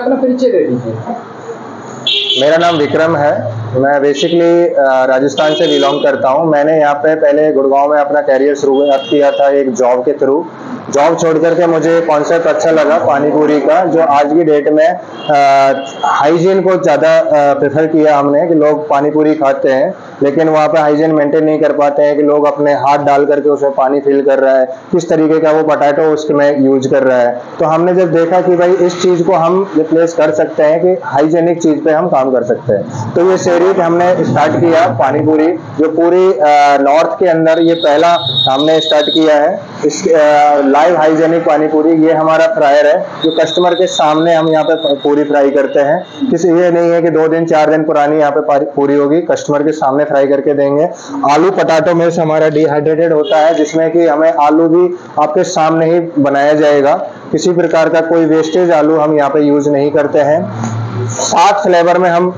अपना परिचय दे दीजिए। मेरा नाम विक्रम है। मैं बेसिकली राजस्थान से बिलोंग करता हूं। मैंने यहाँ पे पहले गुड़गांव में अपना कैरियर शुरू किया था एक जॉब के थ्रू। जॉब छोड़ करके मुझे कॉन्सेप्ट अच्छा लगा पानी पूरी का, जो आज की डेट में हाइजीन को ज़्यादा प्रेफर किया हमने, कि लोग पानी पूरी खाते हैं लेकिन वहाँ पे हाइजीन मेंटेन नहीं कर पाते हैं, कि लोग अपने हाथ डाल करके उसमें पानी फिल कर रहा है, किस तरीके का वो पोटैटो उसमें यूज कर रहा है। तो हमने जब देखा कि भाई इस चीज़ को हम रिप्लेस कर सकते हैं, कि हाइजीनिक चीज़ पे हम काम कर सकते हैं, तो ये सीरीज हमने स्टार्ट किया पानी पूरी, जो पूरी नॉर्थ के अंदर ये पहला हमने स्टार्ट किया है। इस लाइव हाइजीनिक पानी पूरी, ये हमारा फ्रायर है जो कस्टमर के सामने हम यहाँ पे पूरी फ्राई करते हैं। किसी ये नहीं है कि 2 दिन 4 दिन पुरानी यहाँ पे पूरी होगी, कस्टमर के सामने फ्राई करके देंगे। आलू पटाटो मिक्स हमारा डिहाइड्रेटेड होता है, जिसमें कि हमें आलू भी आपके सामने ही बनाया जाएगा, किसी प्रकार का कोई वेस्टेज आलू हम यहाँ पे यूज नहीं करते हैं। 7 फ्लेवर में हम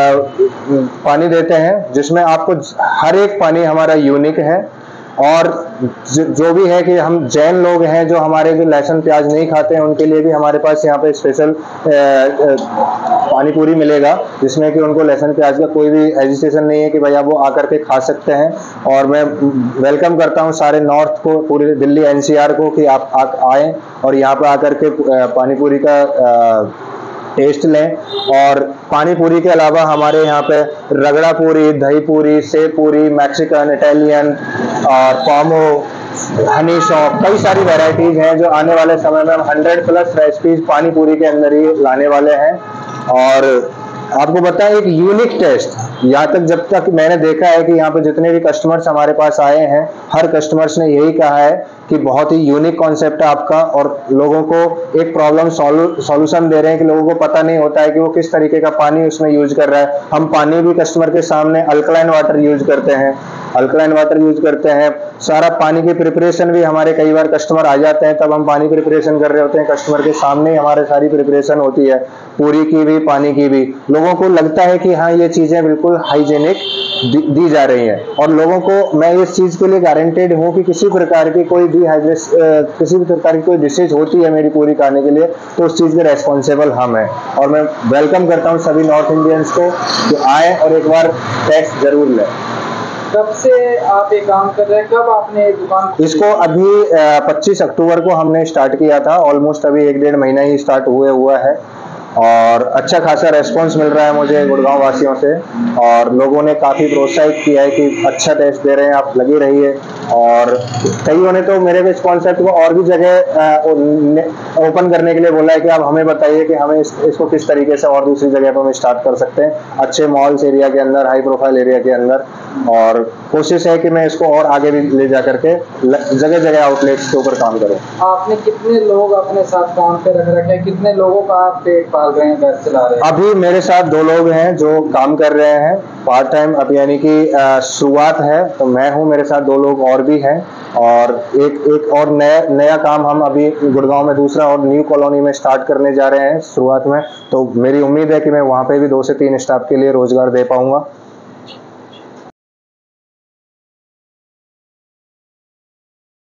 पानी देते हैं, जिसमें आपको हर एक पानी हमारा यूनिक है। और जो भी है कि हम जैन लोग हैं जो हमारे भी लहसुन प्याज नहीं खाते हैं, उनके लिए भी हमारे पास यहाँ पे स्पेशल पानी पूरी मिलेगा, जिसमें कि उनको लहसुन प्याज का कोई भी हेजिटेशन नहीं है कि भाई आप वो आकर के खा सकते हैं। और मैं वेलकम करता हूँ सारे नॉर्थ को, पूरे दिल्ली एनसीआर को, कि आप आएँ और यहाँ पे आकर के पानी पूरी का टेस्ट लें। और पानी पूरी के अलावा हमारे यहाँ पे रगड़ा पूरी, दही पूरी, सेव पूरी, मैक्सिकन, इटालियन और पामो, हनी शॉप, कई सारी वैरायटीज हैं जो आने वाले समय में हम 100+ रेसिपीज पानी पूरी के अंदर ही लाने वाले हैं। और आपको बताएं एक यूनिक टेस्ट, यहाँ तक जब तक मैंने देखा है कि यहाँ पे जितने भी कस्टमर्स हमारे पास आए हैं, हर कस्टमर्स ने यही कहा है कि बहुत ही यूनिक कॉन्सेप्ट है आपका, और लोगों को एक प्रॉब्लम सॉल्यूशन दे रहे हैं कि लोगों को पता नहीं होता है कि वो किस तरीके का पानी उसमें यूज कर रहा है। हम पानी भी कस्टमर के सामने अल्कलाइन वाटर यूज करते हैं, सारा पानी की प्रिपरेशन भी हमारे, कई बार कस्टमर आ जाते हैं तब हम पानी प्रिपरेशन कर रहे होते हैं, कस्टमर के सामने ही हमारे सारी प्रिपरेशन होती है, पूरी की भी पानी की भी। लोगों को लगता है कि हाँ ये चीजें बिल्कुल हाइजीनिक दी जा रही हैं, और लोगों को मैं इस चीज के लिए गारंटेड हूँ कि किसी प्रकार की कोई किसी भी प्रकार की कोई डिशेज होती है मेरी पूरी खाने के लिए, तो उस चीज के रेस्पॉन्सिबल हम हैं। और मैं वेलकम करता हूँ सभी नॉर्थ इंडियंस को कि आए और एक बार टेस्ट जरूर लें। कब से आप ये काम कर रहे हैं, कब आपने दुकान? इसको अभी 25 अक्टूबर को हमने स्टार्ट किया था, ऑलमोस्ट अभी 1-1.5 महीना ही स्टार्ट हुआ है, और अच्छा खासा रेस्पॉन्स मिल रहा है मुझे गुड़गांव वासियों से, और लोगों ने काफ़ी प्रोत्साहित किया है कि अच्छा टेस्ट दे रहे हैं आप, लगी रहिए। और कईयों ने तो मेरे इस कॉन्सेप्ट को और भी जगह ओपन करने के लिए बोला है कि आप हमें बताइए कि हमें इसको किस तरीके से और दूसरी जगह पर हम स्टार्ट कर सकते हैं, अच्छे मॉल्स एरिया के अंदर, हाई प्रोफाइल एरिया के अंदर। और कोशिश है कि मैं इसको और आगे भी ले जा करके जगह जगह आउटलेट्स के ऊपर काम करूँ। आपने कितने लोग अपने साथ काम पे रख रखे हैं, कितने लोगों का आप पेट पाल रहे हैं, घर चला रहे हैं? अभी मेरे साथ 2 लोग हैं जो काम कर रहे हैं पार्ट टाइम, अब यानी कि शुरुआत है तो मैं हूं, मेरे साथ 2 लोग और भी हैं, और एक और नया काम हम अभी गुड़गांव में दूसरा और न्यू कॉलोनी में स्टार्ट करने जा रहे हैं शुरुआत में। तो मेरी उम्मीद है कि मैं वहां पे भी 2 से 3 स्टाफ के लिए रोजगार दे पाऊंगा।